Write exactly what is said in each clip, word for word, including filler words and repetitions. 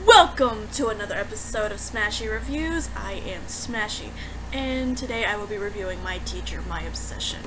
Welcome to another episode of Smashie Reviews. I am Smashie, and today I will be reviewing My Teacher, My Obsession.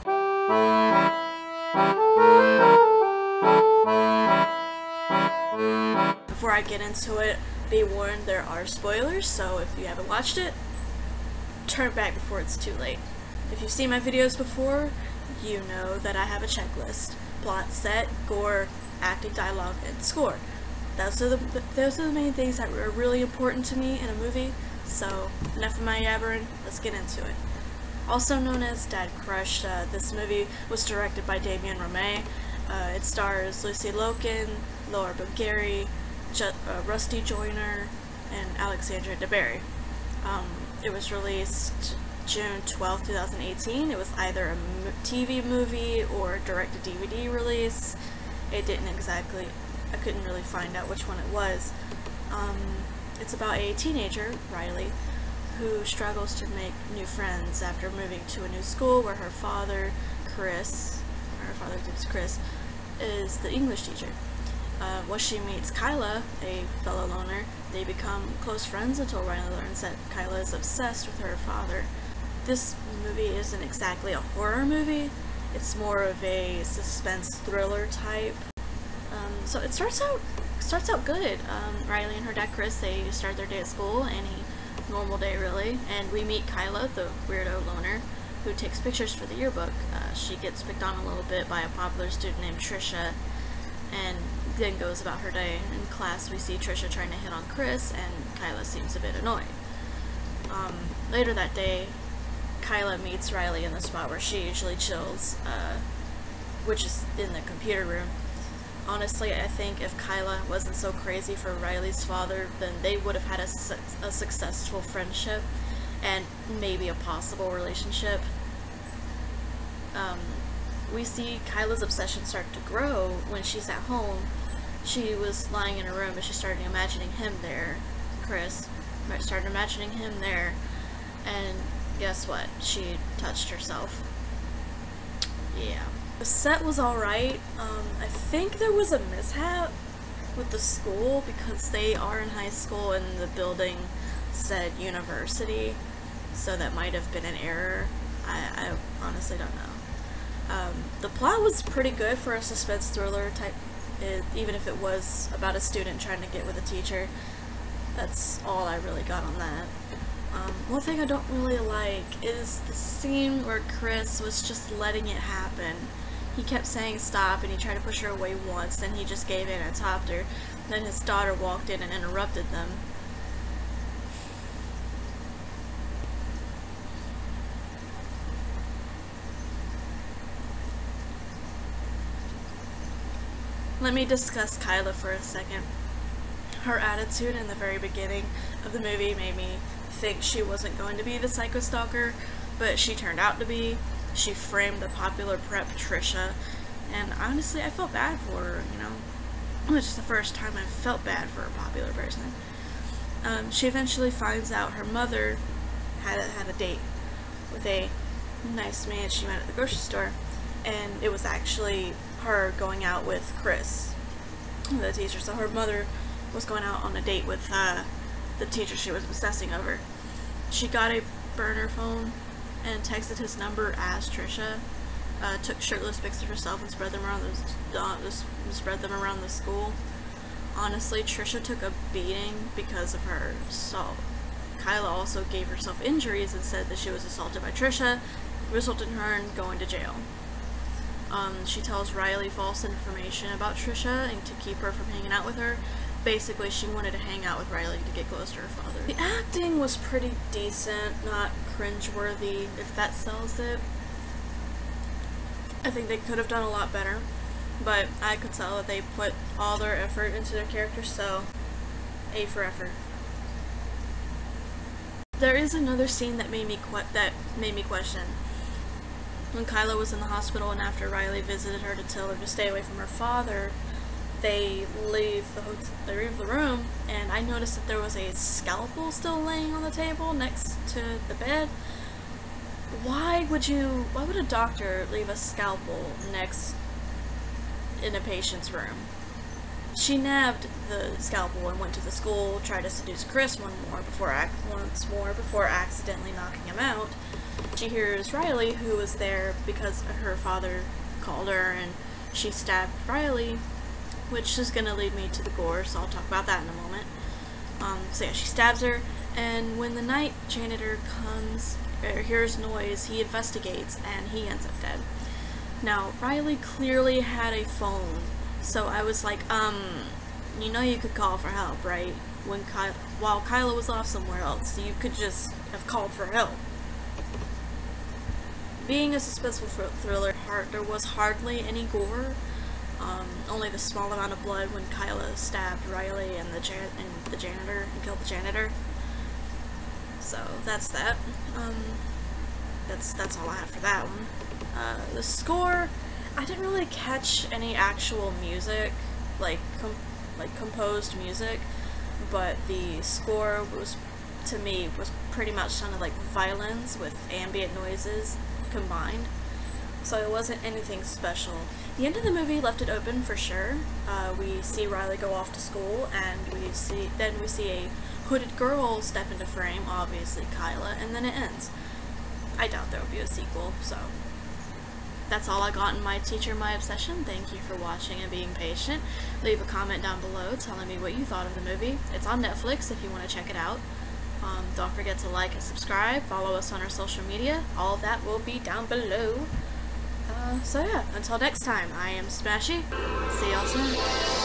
Before I get into it, be warned there are spoilers, so if you haven't watched it, turn back before it's too late. If you've seen my videos before, you know that I have a checklist. Plot, set, gore, acting, dialogue, and score. Those are, the, those are the main things that are really important to me in a movie, so enough of my yabbering, let's get into it. Also known as Dad Crush, uh, this movie was directed by Damián Romay. Uh, it stars Lucy Loken, Bilgeri, uh, Rusty Joyner, and Alexandria DeBerry. Um, it was released June twelfth, two thousand eighteen. It was either a T V movie or direct-to-D V D release. It didn't exactly... I couldn't really find out which one it was. Um, it's about a teenager, Riley, who struggles to make new friends after moving to a new school where her father, Chris, or her father's name is Chris, is the English teacher. Uh, once she meets Kyla, a fellow loner, they become close friends until Riley learns that Kyla is obsessed with her father. This movie isn't exactly a horror movie, it's more of a suspense thriller type. Um, so it starts out starts out good. Um, Riley and her dad Chris, they start their day at school, any normal day really, and we meet Kyla, the weirdo loner, who takes pictures for the yearbook. Uh, she gets picked on a little bit by a popular student named Trisha, and then goes about her day. In class we see Trisha trying to hit on Chris, and Kyla seems a bit annoyed. Um, later that day, Kyla meets Riley in the spot where she usually chills, uh, which is in the computer room. Honestly, I think if Kyla wasn't so crazy for Riley's father, then they would have had a, su a successful friendship and maybe a possible relationship. Um, we see Kyla's obsession start to grow when she's at home. She was lying in her room and she started imagining him there, Chris, started imagining him there, and guess what? She touched herself. Yeah. The set was alright. Um, I think there was a mishap with the school because they are in high school and the building said university, so that might have been an error. I, I honestly don't know. Um, the plot was pretty good for a suspense thriller type, it, even if it was about a student trying to get with a teacher. That's all I really got on that. Um, one thing I don't really like is the scene where Chris was just letting it happen. He kept saying stop and he tried to push her away once, then he just gave in and topped her. Then his daughter walked in and interrupted them. Let me discuss Kyla for a second. Her attitude in the very beginning of the movie made me think she wasn't going to be the psycho stalker, but she turned out to be. She framed the popular prep Trisha, and honestly I felt bad for her, you know. It was just the first time I felt bad for a popular person. Um, she eventually finds out her mother had a, had a date with a nice man she met at the grocery store, and it was actually her going out with Chris, the teacher. So her mother was going out on a date with uh, the teacher she was obsessing over. She got a burner phone and texted his number as Trisha, uh, took shirtless pics of herself and spread them around the uh, spread them around the school. Honestly, Trisha took a beating because of her. So Kyla also gave herself injuries and said that she was assaulted by Trisha, resulting in her going to jail. Um, she tells Riley false information about Trisha and to keep her from hanging out with her. Basically, she wanted to hang out with Riley to get close to her father. The acting was pretty decent, not cringeworthy, if that sells it. I think they could have done a lot better, but I could tell that they put all their effort into their characters, so A for effort. There is another scene that made me que that made me question. When Kyla was in the hospital and after Riley visited her to tell her to stay away from her father, they leave the hotel, they leave the room, and I noticed that there was a scalpel still laying on the table next to the bed. Why would you, why would a doctor leave a scalpel next in a patient's room? She nabbed the scalpel and went to the school, tried to seduce Chris one more before ac once more before accidentally knocking him out. She hears Riley, who was there because her father called her, and she stabbed Riley, which is gonna lead me to the gore, so I'll talk about that in a moment. Um, so yeah, she stabs her, and when the night janitor comes, or hears noise, he investigates, and he ends up dead. Now, Riley clearly had a phone, so I was like, um, you know you could call for help, right? When Ky while Kyla was off somewhere else, you could just have called for help. Being a suspenseful thriller, hard, there was hardly any gore. Um, only the small amount of blood when Kyla stabbed Riley and the jan and the janitor and killed the janitor. So that's that. Um, that's that's all I have for that one. Uh, the score, I didn't really catch any actual music, like com like composed music, but the score was, to me, was pretty much sounded like violins with ambient noises combined. So it wasn't anything special. The end of the movie left it open for sure. Uh, we see Riley go off to school, and we see then we see a hooded girl step into frame, obviously Kyla, and then it ends. I doubt there will be a sequel, so that's all I got in My Teacher, My Obsession. Thank you for watching and being patient. Leave a comment down below telling me what you thought of the movie. It's on Netflix if you want to check it out. Um, don't forget to like and subscribe, follow us on our social media. All of that will be down below. Uh, so yeah, until next time, I am Smashie. See y'all soon.